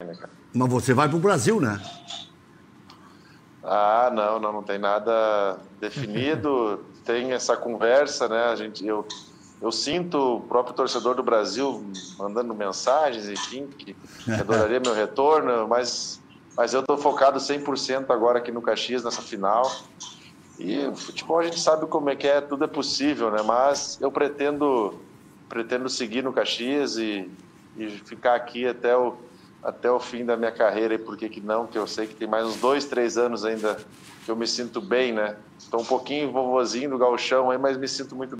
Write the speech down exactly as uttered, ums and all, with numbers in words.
né, cara? Mas você vai pro Brasil, né? Ah, não, não, não tem nada definido. Tem essa conversa, né? A gente, eu, eu sinto o próprio torcedor do Brasil mandando mensagens, enfim, que, que adoraria meu retorno, mas, mas eu estou focado cem por cento agora aqui no Caxias, nessa final. E o futebol a gente sabe como é que é, tudo é possível, né? Mas eu pretendo, pretendo seguir no Caxias e, e ficar aqui até o, até o fim da minha carreira, e por que que não? Que eu sei que tem mais uns dois, três anos ainda que eu me sinto bem, né? Estou um pouquinho vovozinho do gauchão aí, mas me sinto muito